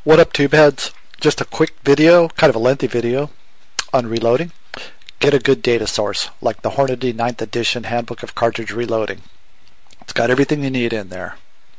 What up, tube heads? Just a quick video, kind of a lengthy video on reloading. Get a good data source like the Hornady 9th edition handbook of cartridge reloading. It's got everything you need in there.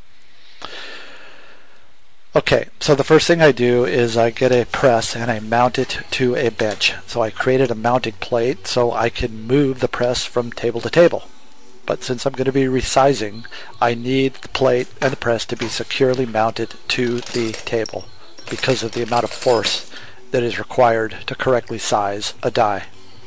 Okay, so the first thing I do is I get a press and I mount it to a bench. So I created a mounting plate so I can move the press from table to table. But since I'm going to be resizing, I need the plate and the press to be securely mounted to the table because of the amount of force that is required to correctly size a die.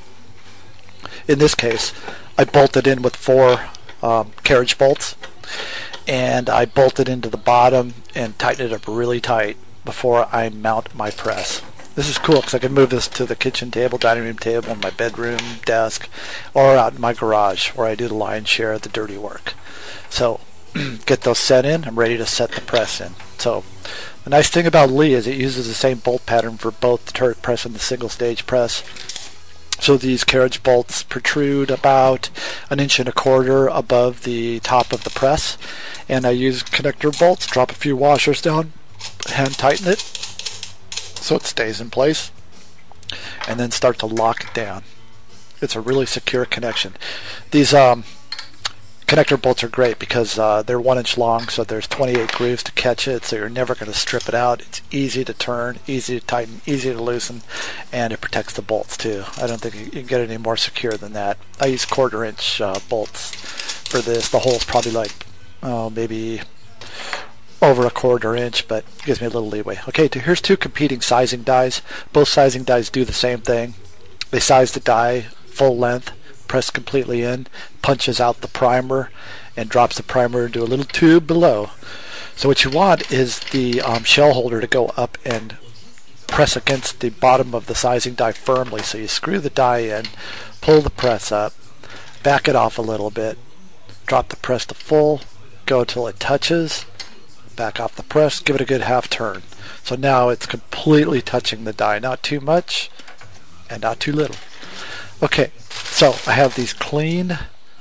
In this case, I bolted in with 4 carriage bolts, and I bolted into the bottom and tightened it up really tight before I mount my press. This is cool because I can move this to the kitchen table, dining room table, my bedroom, desk, or out in my garage where I do the lion's share of the dirty work. So get those set in. I'm ready to set the press in. So the nice thing about Lee is it uses the same bolt pattern for both the turret press and the single stage press. So these carriage bolts protrude about 1.25 inches above the top of the press, and I use connector bolts, drop a few washers down, hand tighten it so it stays in place, and then start to lock it down. It's a really secure connection. These connector bolts are great because they're 1 inch long, so there's 28 grooves to catch it, so you're never going to strip it out. It's easy to turn, easy to tighten, easy to loosen, and it protects the bolts too. I don't think you can get any more secure than that. I use 1/4 inch bolts for this. The hole's probably like maybe over 1/4 inch, but it gives me a little leeway. Okay, here's 2 competing sizing dies. Both sizing dies do the same thing. They size the die full length, press completely in, punches out the primer, and drops the primer into a little tube below. So what you want is the shell holder to go up and press against the bottom of the sizing die firmly. So you screw the die in, pull the press up, back it off a little bit, drop the press to full, go till it touches, back off the press, give it a good half turn. So now it's completely touching the die, not too much and not too little. Okay, so I have these clean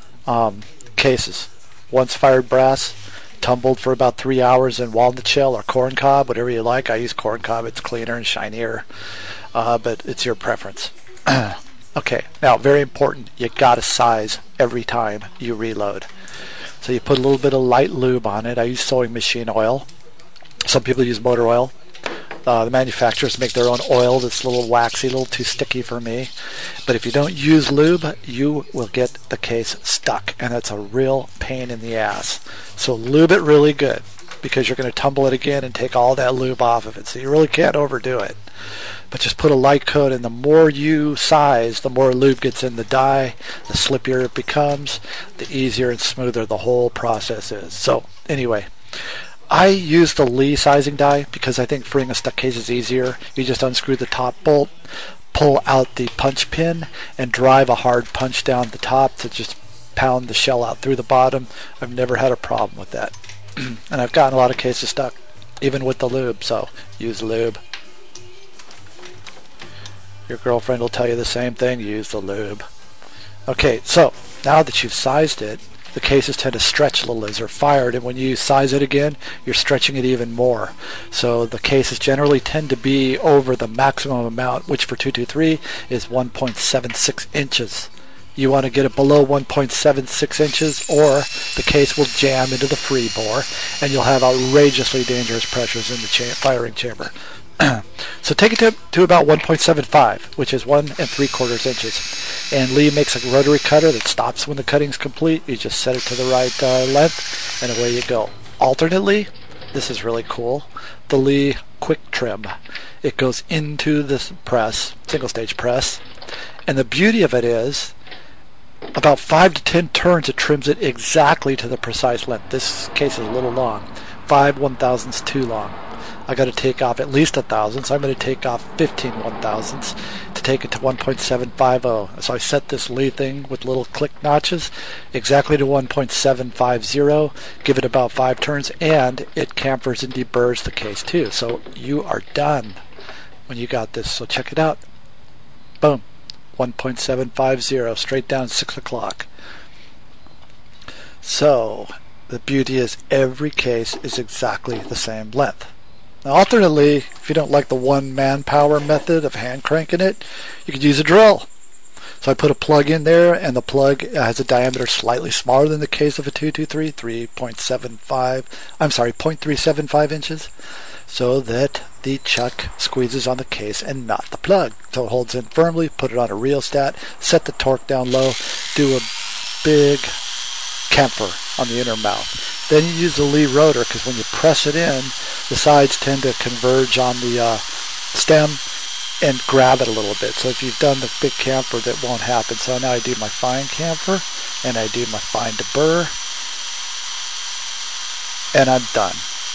cases. One's fired brass, tumbled for about 3 hours in walnut shell or corn cob, whatever you like. I use corn cob, it's cleaner and shinier, but it's your preference. Okay, now very important, you gotta size every time you reload. So you put a little bit of light lube on it. I use sewing machine oil. Some people use motor oil. The manufacturers make their own oil that's a little waxy, a little too sticky for me. But if you don't use lube, you will get the case stuck, and it's a real pain in the ass. So lube it really good, because you're going to tumble it again and take all that lube off of it. So you really can't overdo it. But just put a light coat, and the more you size, the more lube gets in the die, the slippier it becomes, the easier and smoother the whole process is. So anyway, I use the Lee sizing die because I think freeing a stuck case is easier. You just unscrew the top bolt, pull out the punch pin, and drive a hard punch down the top to just pound the shell out through the bottom. I've never had a problem with that. And I've gotten a lot of cases stuck, even with the lube, so use lube. Your girlfriend will tell you the same thing, use the lube. Okay, so now that you've sized it, the cases tend to stretch a little as they're fired, and when you size it again, you're stretching it even more. So the cases generally tend to be over the maximum amount, which for 223 is 1.76 inches. You want to get it below 1.76 inches, or the case will jam into the free bore, and you'll have outrageously dangerous pressures in the firing chamber. So take it to about 1.75, which is 1 3/4 inches. And Lee makes a rotary cutter that stops when the cutting's complete. You just set it to the right length, and away you go. Alternately, this is really cool, the Lee quick trim. It goes into this press, single stage press, and the beauty of it is about 5 to 10 turns it trims it exactly to the precise length. This case is a little long. 5 1/1000ths too long. I got to take off at least 1,000, so I'm going to take off 15 1/1000ths to take it to 1.750. So I set this Lee thing with little click notches exactly to 1.750, give it about 5 turns, and it chamfers and deburrs the case too. So you are done when you got this. So check it out. Boom. 1.750, straight down 6 o'clock. So the beauty is every case is exactly the same length. Now, alternately, if you don't like the one manpower method of hand cranking it, you could use a drill. So I put a plug in there, and the plug has a diameter slightly smaller than the case of a 223, 0.375 inches, so that the chuck squeezes on the case and not the plug. So it holds in firmly, put it on a rheostat, set the torque down low, do a big camphor on the inner mouth. Then you use the Lee rotor, because when you press it in, the sides tend to converge on the stem and grab it a little bit. So if you've done the big camphor, that won't happen. So now I do my fine camphor, and I do my fine to burr, and I'm done.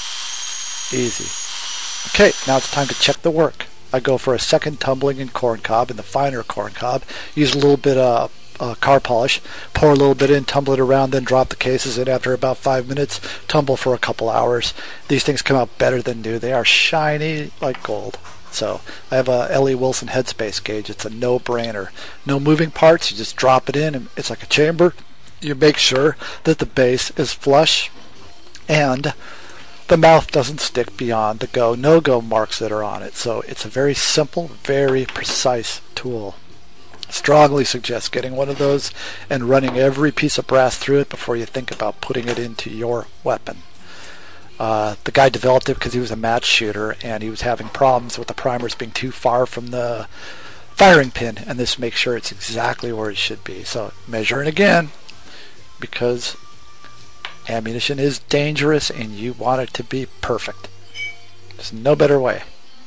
Easy. Okay, now it's time to check the work. I go for a second tumbling in corn cob, in the finer corn cob, use a little bit of car polish, pour a little bit in, tumble it around, then drop the cases in after about 5 minutes, tumble for a couple hours. These things come out better than new. They are shiny like gold. So I have a L.E. Wilson headspace gauge. It's a no-brainer. No moving parts. You just drop it in, and it's like a chamber. You make sure that the base is flush and the mouth doesn't stick beyond the go, no-go marks that are on it. So it's a very simple, very precise tool. Strongly suggest getting one of those and running every piece of brass through it before you think about putting it into your weapon. The guy developed it because he was a match shooter, and he was having problems with the primers being too far from the firing pin, and this makes sure it's exactly where it should be. So measure it again, because ammunition is dangerous and you want it to be perfect. There's no better way.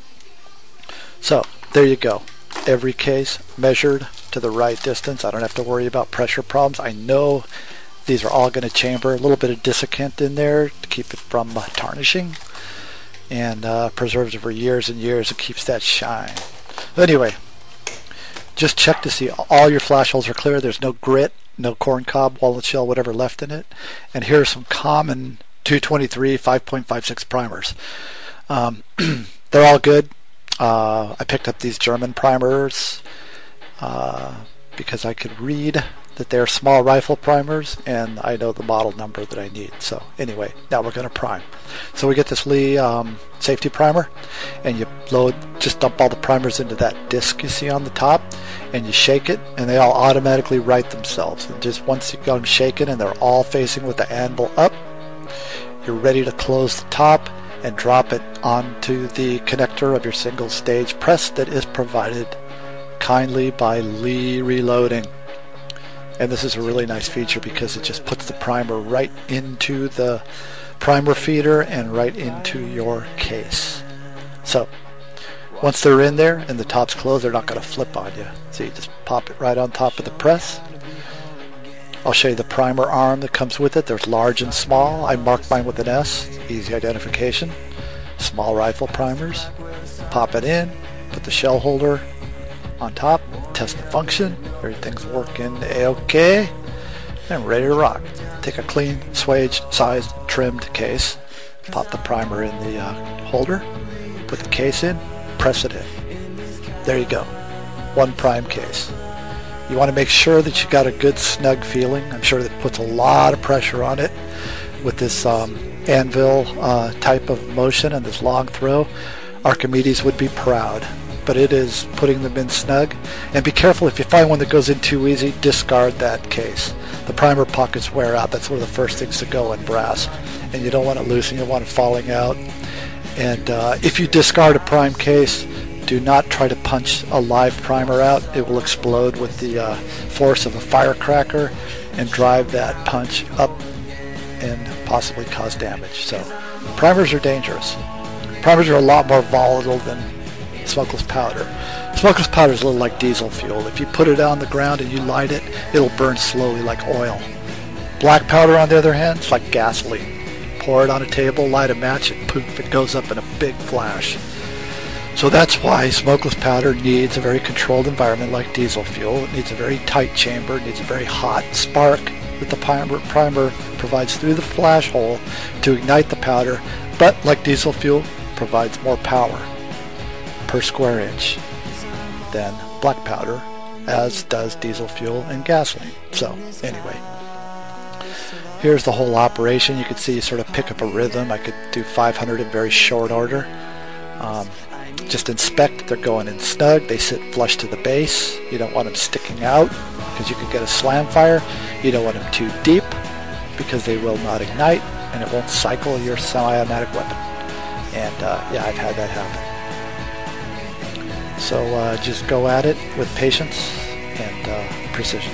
So there you go. Every case measured to the right distance. I don't have to worry about pressure problems. I know these are all going to chamber. A little bit of desiccant in there to keep it from tarnishing, and preserves it for years and years. It keeps that shine. Anyway, just check to see all your flash holes are clear. There's no grit, no corn cob, walnut shell, whatever left in it. And here are some common 223 5.56 primers. They're all good. I picked up these German primers because I could read that they're small rifle primers, and I know the model number that I need. So anyway, now we're going to prime. So we get this Lee safety primer, and you just dump all the primers into that disc you see on the top, and you shake it, and they all automatically right themselves. And just once you got them shaken and they're all facing with the anvil up, you're ready to close the top and drop it onto the connector of your single stage press that is provided kindly by Lee Reloading. And this is a really nice feature because it just puts the primer right into the primer feeder and right into your case. So once they're in there and the top's closed, they're not going to flip on you. So you just pop it right on top of the press. I'll show you the primer arm that comes with it. There's large and small. I marked mine with an S, easy identification. Small rifle primers. Pop it in, put the shell holder on top, test the function. Everything's working A-OK, and ready to rock. Take a clean, swaged, sized, trimmed case, pop the primer in the holder, put the case in, press it in. There you go. One prime case. You want to make sure that you got a good snug feeling. I'm sure that puts a lot of pressure on it with this anvil type of motion and this long throw. Archimedes would be proud, but it is putting them in snug. And be careful, if you find one that goes in too easy, discard that case. The primer pockets wear out. That's one of the first things to go in brass, and you don't want it loose and you don't want it falling out. And if you discard a prime case, do not try to punch a live primer out. It will explode with the force of a firecracker and drive that punch up and possibly cause damage. So primers are dangerous. Primers are a lot more volatile than smokeless powder. Smokeless powder is a little like diesel fuel. If you put it on the ground and you light it, it'll burn slowly like oil. Black powder, on the other hand, is like gasoline. Pour it on a table, light a match, and poof, it goes up in a big flash. So that's why smokeless powder needs a very controlled environment like diesel fuel. It needs a very tight chamber, it needs a very hot spark that the primer provides through the flash hole to ignite the powder, but like diesel fuel, provides more power per square inch than black powder, as does diesel fuel and gasoline. So anyway, here's the whole operation. You can see you sort of pick up a rhythm. I could do 500 in very short order. Just inspect. They're going in snug. They sit flush to the base. You don't want them sticking out because you could get a slam fire. You don't want them too deep because they will not ignite and it won't cycle your semi-automatic weapon. And yeah, I've had that happen. So just go at it with patience and precision.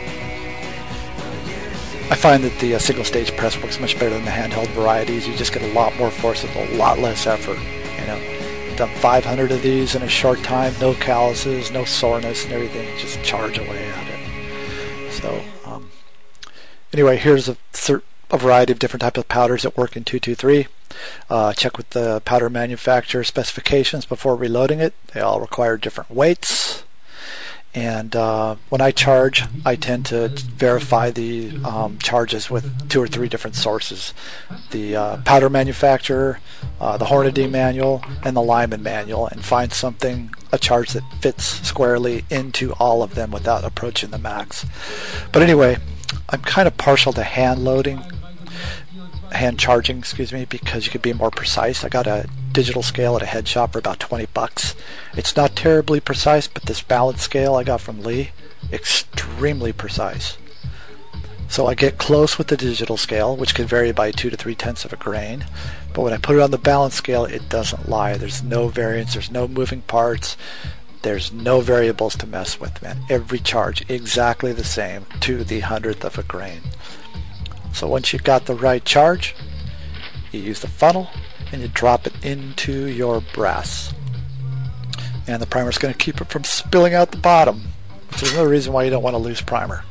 I find that the single stage press works much better than the handheld varieties. You just get a lot more force with a lot less effort. You know, I've done 500 of these in a short time, no calluses, no soreness and everything. Just charge away at it. So anyway, here's a variety of different types of powders that work in 223. Check with the powder manufacturer specifications before reloading it. They all require different weights. And when I charge, I tend to verify the charges with 2 or 3 different sources. The powder manufacturer, the Hornady manual, and the Lyman manual, and find a charge that fits squarely into all of them without approaching the max. But anyway, I'm kind of partial to hand charging, excuse me, because you could be more precise. I got a digital scale at a head shop for about 20 bucks. It's not terribly precise, but this balance scale I got from Lee, extremely precise. So I get close with the digital scale, which can vary by 2 to 3/10 of a grain. But when I put it on the balance scale, it doesn't lie. There's no variance, there's no moving parts, there's no variables to mess with, man. Every charge exactly the same to the 100th of a grain. So once you've got the right charge, you use the funnel and you drop it into your brass. And the primer's going to keep it from spilling out the bottom, which is another reason why you don't want to lose primer.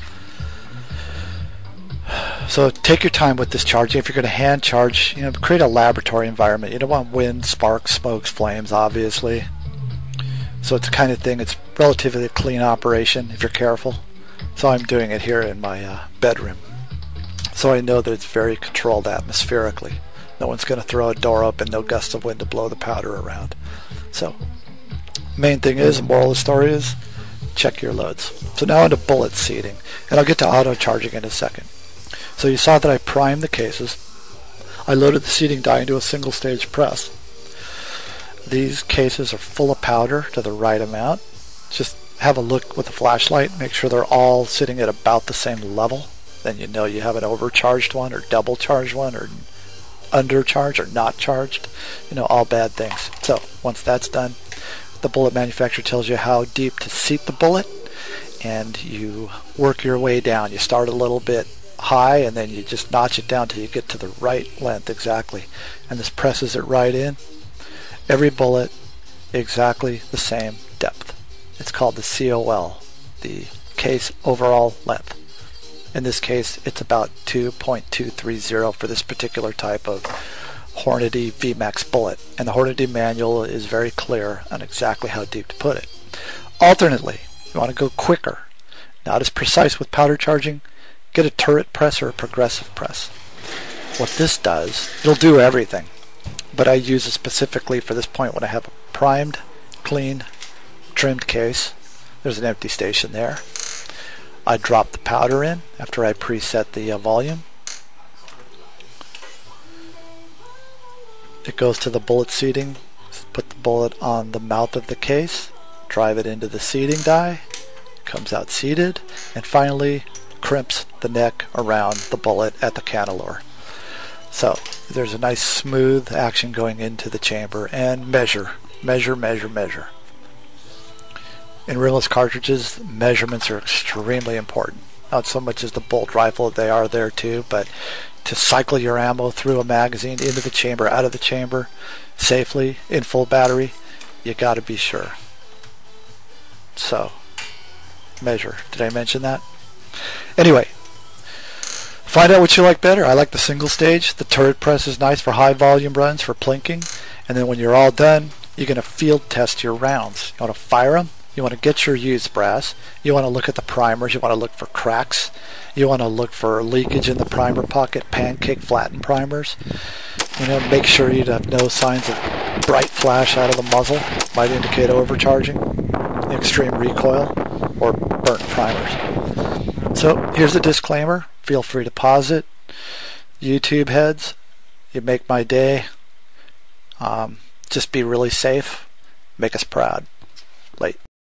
So take your time with this charging. If you're going to hand charge, create a laboratory environment. You don't want wind, sparks, smokes, flames, obviously. So it's the kind of thing, it's relatively a clean operation if you're careful. So I'm doing it here in my bedroom. So I know that it's very controlled atmospherically. No one's going to throw a door open, no gust of wind to blow the powder around. So, main thing is, the moral of the story is, check your loads. So now into bullet seating, and I'll get to auto charging in a second. So you saw that I primed the cases. I loaded the seating die into a single stage press. These cases are full of powder to the right amount. Just have a look with a flashlight, make sure they're all sitting at about the same level. Then you know you have an overcharged one or double charged one or undercharged or not charged. All bad things. So once that's done, the bullet manufacturer tells you how deep to seat the bullet, and you work your way down. You start a little bit high and then you just notch it down till you get to the right length exactly. And this presses it right in. Every bullet exactly the same depth. It's called the COL, the case overall length. In this case, it's about 2.230 for this particular type of Hornady VMAX bullet. And the Hornady manual is very clear on exactly how deep to put it. Alternately, you want to go quicker, not as precise with powder charging, get a turret press or a progressive press. What this does, it'll do everything. But I use it specifically for this point when I have a primed, clean, trimmed case. There's an empty station there. I drop the powder in after I preset the volume. It goes to the bullet seating. Put the bullet on the mouth of the case, drive it into the seating die, comes out seated, and finally crimps the neck around the bullet at the cannelure. So there's a nice smooth action going into the chamber, and measure. In rimless cartridges, measurements are extremely important. Not so much as the bolt rifle, they are there too, but to cycle your ammo through a magazine, into the chamber, out of the chamber, safely, in full battery, you gotta be sure. So, measure. Did I mention that? Anyway, find out what you like better. I like the single stage. The turret press is nice for high volume runs, for plinking. And then when you're all done, you're going to field test your rounds. You want to fire them. You want to get your used brass. You want to look at the primers. You want to look for cracks. You want to look for leakage in the primer pocket, pancake flattened primers. Make sure you have no signs of bright flash out of the muzzle. Might indicate overcharging, extreme recoil, or burnt primers. So here's a disclaimer. Feel free to pause it. YouTube heads, you make my day. Just be really safe. Make us proud. Late.